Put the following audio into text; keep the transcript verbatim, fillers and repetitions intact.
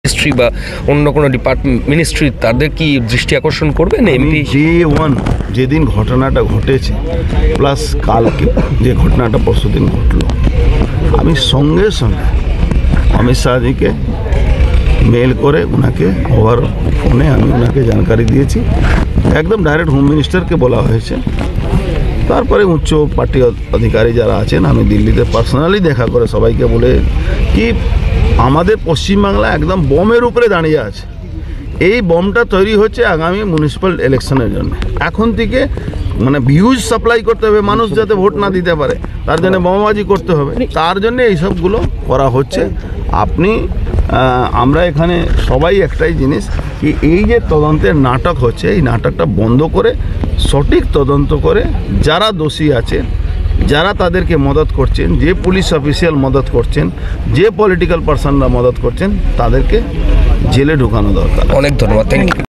Ministry বা অন্য কোনো ডিপার্টমেন্ট মিনিস্ট্রি তাদের কি দৃষ্টি আকর্ষণ করবেন? এমপি ডে ওয়ান যেদিন ঘটনাটা ঘটেছে প্লাস কালকে যে ঘটনাটা পরশুদিন ঘটলো, আমি সঙ্গে সঙ্গে অমিত শাহজিকে মেল করে ওনাকে ওভার ফোনে আমি ওনাকে জানকারি দিয়েছি। একদম ডাইরেক্ট হোম মিনিস্টারকে বলা হয়েছে। তারপরে উচ্চ পার্টি অধিকারী যারা আছেন, আমি দিল্লিতে পার্সোনালি দেখা করে সবাইকে বলে কি আমাদের পশ্চিমবাংলা একদম বমের উপরে দাঁড়িয়ে আছে। এই বমটা তৈরি হচ্ছে আগামী মিউনিসিপ্যাল ইলেকশনের জন্য। এখন থেকে মানে ভিউজ সাপ্লাই করতে হবে, মানুষ যাতে ভোট না দিতে পারে তার জন্য বোমাবাজি করতে হবে, তার জন্য এইসবগুলো করা হচ্ছে। আপনি আমরা এখানে সবাই একটাই জিনিস কি এই যে তদন্তের নাটক হচ্ছে, এই নাটকটা বন্ধ করে সঠিক তদন্ত করে যারা দোষী আছে, যারা তাদেরকে মদত করছেন, যে পুলিশ অফিসিয়াল মদত করছেন, যে পলিটিক্যাল পার্সনরা মদত করছেন, তাদেরকে জেলে ঢোকানো দরকার। অনেক ধন্যবাদ, থ্যাংক ইউ।